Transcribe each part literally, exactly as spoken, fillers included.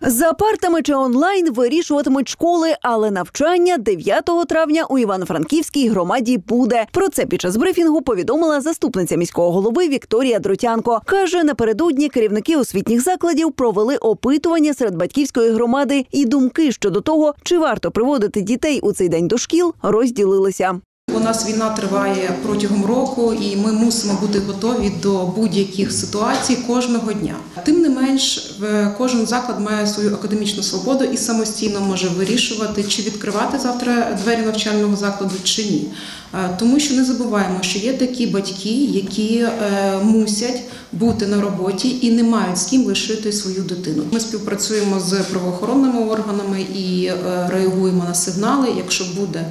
За партами чи онлайн вирішуватимуть школи, але навчання дев'ятого травня у Івано-Франківській громаді буде. Про це під час брифінгу повідомила заступниця міського голови Вікторія Дротянко. Каже, напередодні керівники освітніх закладів провели опитування серед батьківської громади і думки щодо того, чи варто приводити дітей у цей день до шкіл, розділилися. У нас війна триває протягом року, і ми мусимо бути готові до будь-яких ситуацій кожного дня. Тим не менш, кожен заклад має свою академічну свободу і самостійно може вирішувати, чи відкривати завтра двері навчального закладу, чи ні. Тому що не забуваємо, що є такі батьки, які мусять бути на роботі і не мають з ким лишити свою дитину. Ми співпрацюємо з правоохоронними органами і реагуємо на сигнали, якщо буде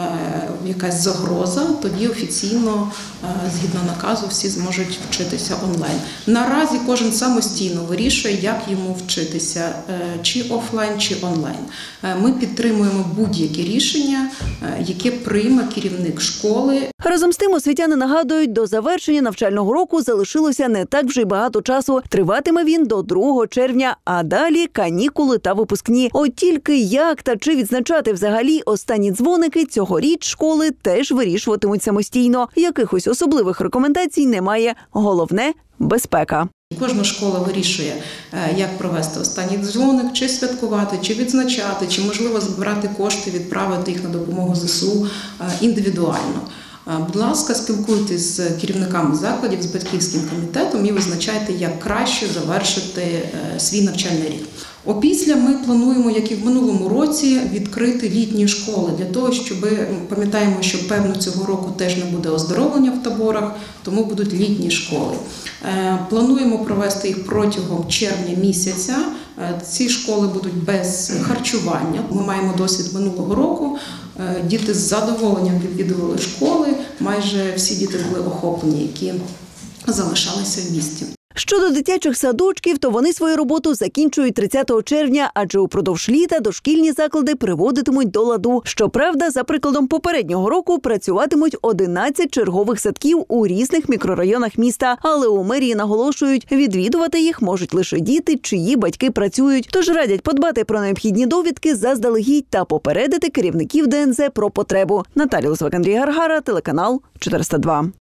якась загроза, тоді офіційно, згідно наказу, всі зможуть вчитися онлайн. Наразі кожен самостійно вирішує, як йому вчитися, чи офлайн, чи онлайн. Ми підтримуємо будь-які рішення, яке прийме керівник школи. Разом з тим, освітяни нагадують, до завершення навчального року залишилося не так вже й багато часу. Триватиме він до другого червня, а далі канікули та випускні. От тільки як та чи відзначати взагалі останні дзвоники цьогоріч школи теж вирішуватимуть самостійно. Якихось особливих рекомендацій немає. Головне – безпека. Кожна школа вирішує, як провести останній дзвоник, чи святкувати, чи відзначати, чи, можливо, збирати кошти, відправити їх на допомогу ЗСУ індивідуально. Будь ласка, спілкуйтесь з керівниками закладів, з батьківським комітетом і визначайте, як краще завершити свій навчальний рік. Опісля ми плануємо, як і в минулому році, відкрити літні школи для того, щоб, пам'ятаємо, що певно цього року теж не буде оздоровлення в таборах, тому будуть літні школи. Плануємо провести їх протягом червня місяця. Ці школи будуть без харчування. Ми маємо досвід минулого року. Діти з задоволенням відвідували школи. Майже всі діти були охоплені, які залишалися в місті. Щодо дитячих садочків, то вони свою роботу закінчують тридцятого червня, адже упродовж літа дошкільні заклади приводитимуть до ладу. Щоправда, за прикладом попереднього року працюватимуть одинадцять чергових садків у різних мікрорайонах міста. Але у мерії наголошують, відвідувати їх можуть лише діти, чиї батьки працюють. Тож радять подбати про необхідні довідки заздалегідь та попередити керівників ДНЗ про потребу. Наталія Лисовик, Андрій Гаргара, телеканал чотириста два.